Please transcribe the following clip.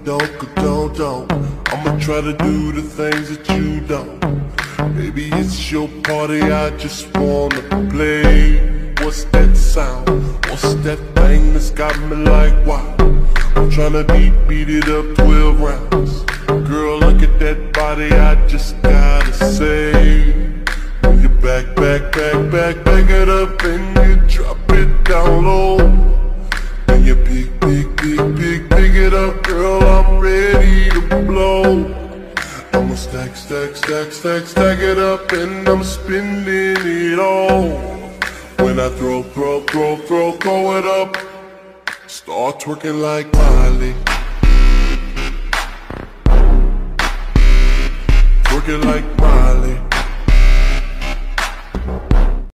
don't. I'ma try to do the things that you don't. Maybe it's your party, I just wanna play. What's that sound? What's that thing that's got me like wow? I'm tryna beat it up 12 rounds. Girl, look at that body, I just gotta say. When you back it up and you drop it down low. When you pick it up, girl, I'm ready to blow. I'ma stack it up and I'm spending it all. When I throw it up, start twerking like Miley. Twerking like Miley.